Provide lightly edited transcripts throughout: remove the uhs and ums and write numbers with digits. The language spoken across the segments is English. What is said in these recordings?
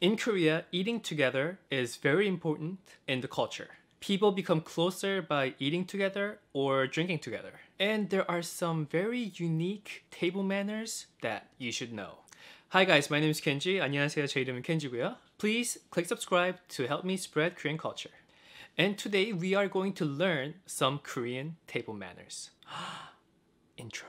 In Korea, eating together is very important in the culture. People become closer by eating together or drinking together. And there are some very unique table manners that you should know. Hi guys, my name is Kenji. 안녕하세요. 제 이름은 켄지고요. Please click subscribe to help me spread Korean culture. And today we are going to learn some Korean table manners. Intro.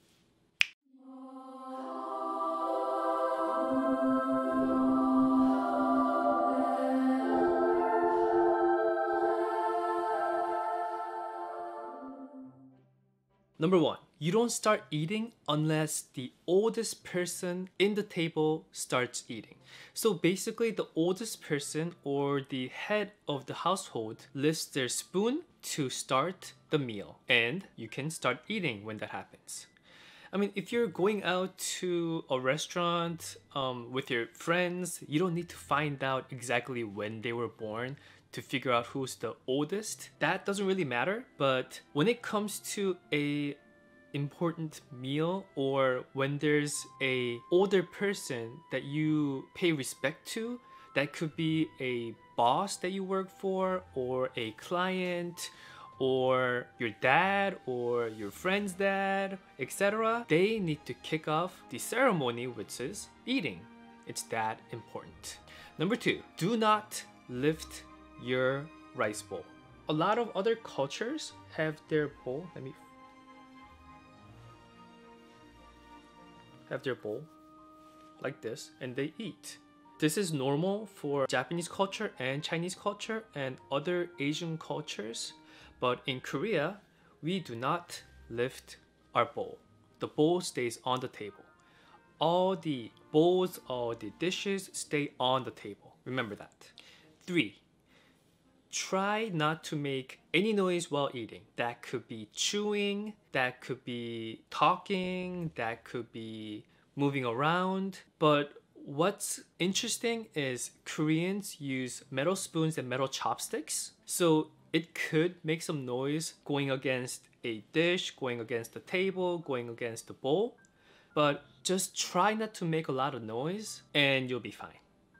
Number 1, you don't start eating unless the oldest person in the table starts eating. So basically the oldest person or the head of the household lifts their spoon to start the meal, and you can start eating when that happens. I mean, if you're going out to a restaurant with your friends, you don't need to find out exactly when they were born to figure out who's the oldest. That doesn't really matter. But when it comes to a important meal, or when there's a older person that you pay respect to, that could be a boss that you work for, or a client, or your dad or your friend's dad, etc. They need to kick off the ceremony, which is eating. It's that important. Number 2, do not lift your rice bowl. A lot of other cultures have their bowl. Have their bowl like this and they eat. This is normal for Japanese culture and Chinese culture and other Asian cultures. But in Korea, we do not lift our bowl. The bowl stays on the table. All the bowls, all the dishes stay on the table. Remember that. 3, try not to make any noise while eating. That could be chewing, that could be talking, that could be moving around. But what's interesting is Koreans use metal spoons and metal chopsticks. So it could make some noise going against a dish, going against the table, going against the bowl. But just try not to make a lot of noise and you'll be fine.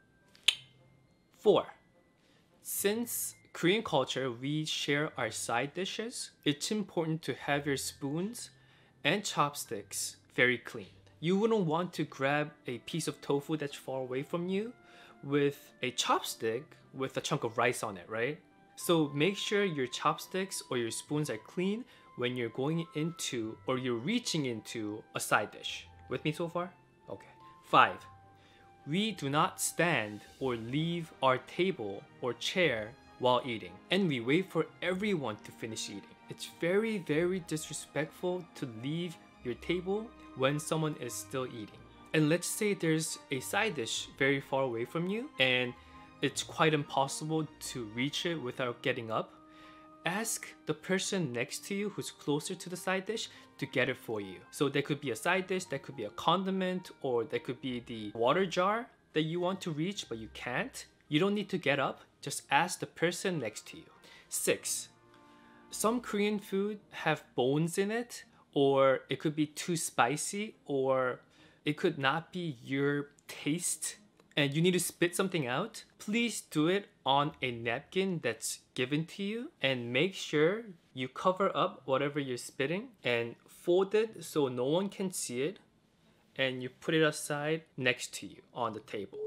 4, since Korean culture, we share our side dishes, it's important to have your spoons and chopsticks very clean. You wouldn't want to grab a piece of tofu that's far away from you with a chopstick with a chunk of rice on it, right? So make sure your chopsticks or your spoons are clean when you're going into or you're reaching into a side dish. With me so far? Okay. 5, we do not stand or leave our table or chair while eating, and we wait for everyone to finish eating. It's very, very disrespectful to leave your table when someone is still eating. And let's say there's a side dish very far away from you and it's quite impossible to reach it without getting up. Ask the person next to you who's closer to the side dish to get it for you. So there could be a side dish, that could be a condiment, or that could be the water jar that you want to reach but you can't. You don't need to get up, just ask the person next to you. 6, some Korean food have bones in it, or it could be too spicy, or it could not be your taste and you need to spit something out. Please do it on a napkin that's given to you and make sure you cover up whatever you're spitting and fold it so no one can see it, and you put it aside next to you on the table.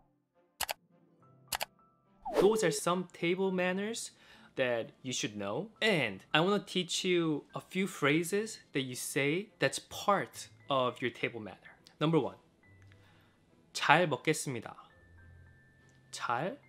Those are some table manners that you should know. And I want to teach you a few phrases that you say that's part of your table manner. Number 1, 잘 먹겠습니다. 잘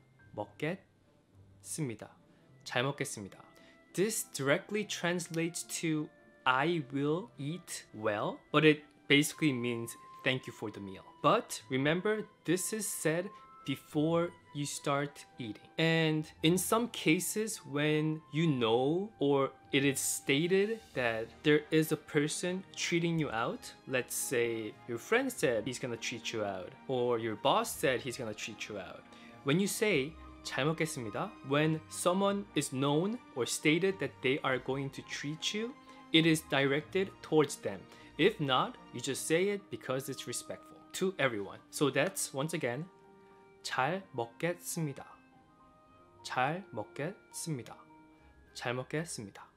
먹겠습니다. 잘 먹겠습니다. This directly translates to I will eat well, but it basically means thank you for the meal. But remember, this is said before you start eating. And in some cases, when you know or it is stated that there is a person treating you out, let's say your friend said he's gonna treat you out, or your boss said he's gonna treat you out. When you say 잘 먹겠습니다, when someone is known or stated that they are going to treat you, it is directed towards them. If not, you just say it because it's respectful to everyone. So that's, once again, 잘 먹겠습니다. 잘 먹겠습니다. 잘 먹겠습니다.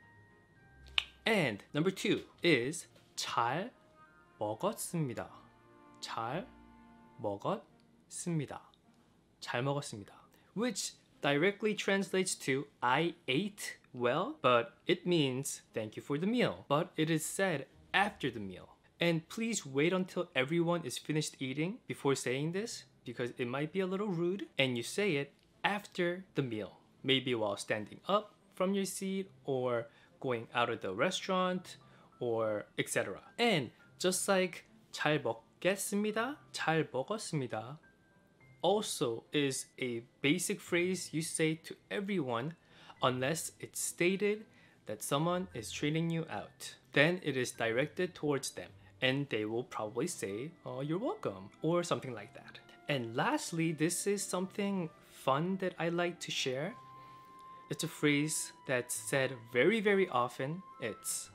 And number 2 is 잘 먹었습니다. 잘 먹었습니다. 잘 먹었습니다. Which directly translates to I ate well, but it means thank you for the meal. But it is said after the meal. And please wait until everyone is finished eating before saying this, because it might be a little rude, and you say it after the meal. Maybe while standing up from your seat or going out of the restaurant or etc. And just like 잘 먹겠습니다, 잘 먹었습니다 also is a basic phrase you say to everyone unless it's stated that someone is treating you out. Then it is directed towards them and they will probably say, oh, you're welcome, or something like that. And lastly, this is something fun that I like to share. It's a phrase that's said very, very often. It's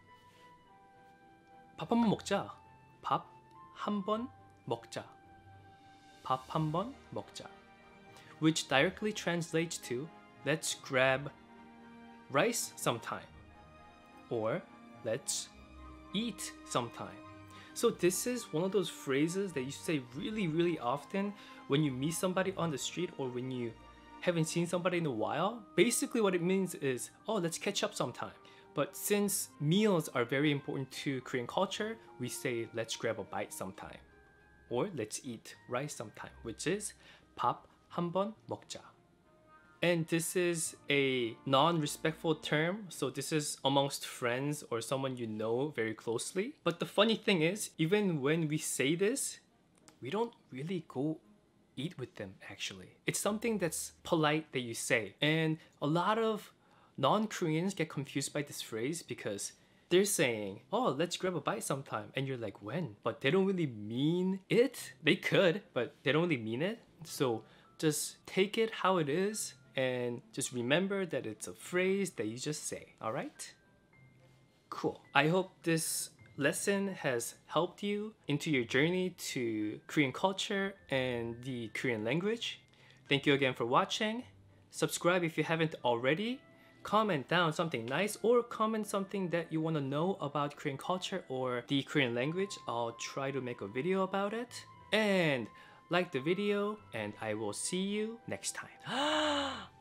밥 한 번 먹자. 밥 한 번 먹자. 밥 한 번 먹자. Which directly translates to let's grab rice sometime. Or let's eat sometime. So this is one of those phrases that you say really, really often when you meet somebody on the street or when you haven't seen somebody in a while. Basically what it means is, oh, let's catch up sometime. But since meals are very important to Korean culture, we say let's grab a bite sometime. Or let's eat rice sometime, which is 밥 한 번 먹자. And this is a non-respectful term, so this is amongst friends or someone you know very closely. But the funny thing is, even when we say this, we don't really go eat with them actually. It's something that's polite that you say. And a lot of non-Koreans get confused by this phrase because they're saying, oh, let's grab a bite sometime. And you're like, when? But they don't really mean it. They could, but they don't really mean it. So just take it how it is and just remember that it's a phrase that you just say, all right? Cool. I hope this lesson has helped you into your journey to Korean culture and the Korean language. Thank you again for watching. Subscribe if you haven't already. Comment down something nice or comment something that you want to know about Korean culture or the Korean language. I'll try to make a video about it. And like the video and I will see you next time.